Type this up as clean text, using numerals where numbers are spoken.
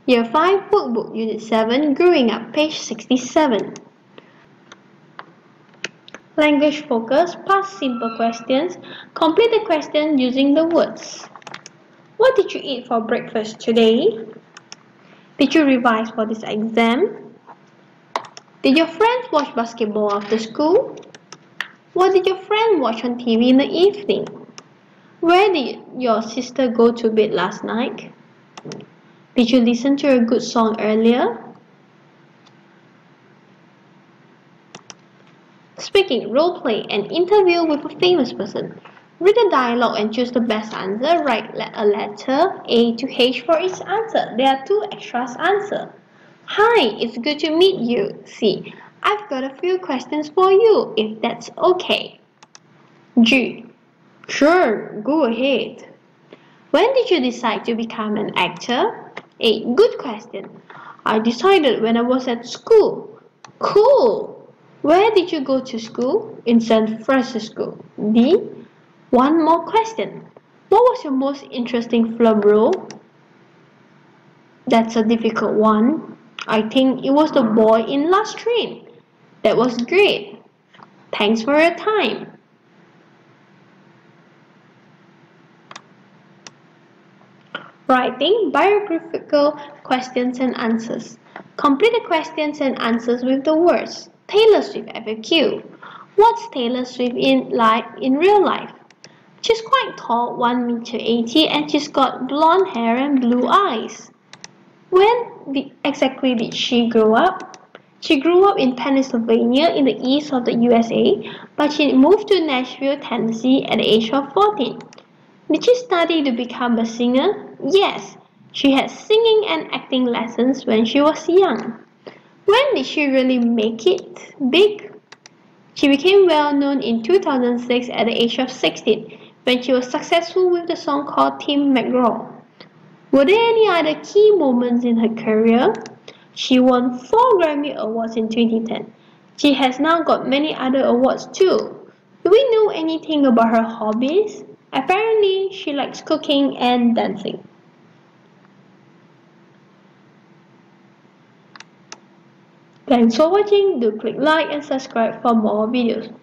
Year 5 Workbook Unit 7 Growing Up, page 67. Language focus, past simple questions. Complete the question using the words. What did you eat for breakfast today? Did you revise for this exam? Did your friends watch basketball after school? What did your friend watch on TV in the evening? Where did your sister go to bed last night? Did you listen to a good song earlier? Speaking, role play, and interview with a famous person. Read the dialogue and choose the best answer. Write a letter A to H for each answer. There are 2 extras answer. Hi, it's good to meet you. C. I've got a few questions for you, if that's okay. G. Sure, go ahead. When did you decide to become an actor? A. Good question. I decided when I was at school. Cool. Where did you go to school? In San Francisco. D. One more question. What was your most interesting film role? That's a difficult one. I think it was the boy in Last Train. That was great. Thanks for your time. Writing biographical questions and answers. Complete the questions and answers with the words. Taylor Swift FAQ. What's Taylor Swift like in real life? She's quite tall, 1 meter 80, and she's got blonde hair and blue eyes. When exactly did she grow up? She grew up in Pennsylvania in the east of the USA, but she moved to Nashville, Tennessee at the age of 14. Did she study to become a singer? Yes, she had singing and acting lessons when she was young. When did she really make it big? She became well known in 2006 at the age of 16 when she was successful with the song called Tim McGraw. Were there any other key moments in her career? She won 4 Grammy Awards in 2010. She has now got many other awards too. Do we know anything about her hobbies? Apparently, she likes cooking and dancing. Thanks for watching. Do click like and subscribe for more videos.